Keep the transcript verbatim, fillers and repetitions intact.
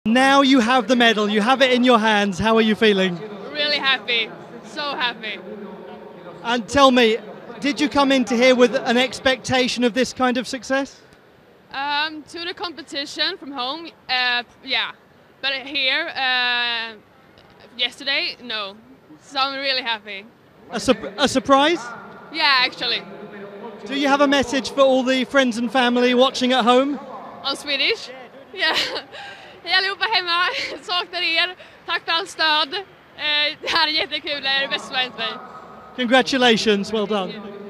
Now you have the medal, you have it in your hands. How are you feeling? Really happy, so happy. And tell me, did you come into here with an expectation of this kind of success? Um, to the competition from home, uh, yeah. But here, uh, yesterday, no. So I'm really happy. A, su a surprise? Yeah, actually. Do you have a message for all the friends and family watching at home? On Swedish? Yeah. Hej allihopa hemma, saknar er. Tack för all stöd. Eh, det här är jättekul, det är det bästa som hänt mig. Congratulations, well done.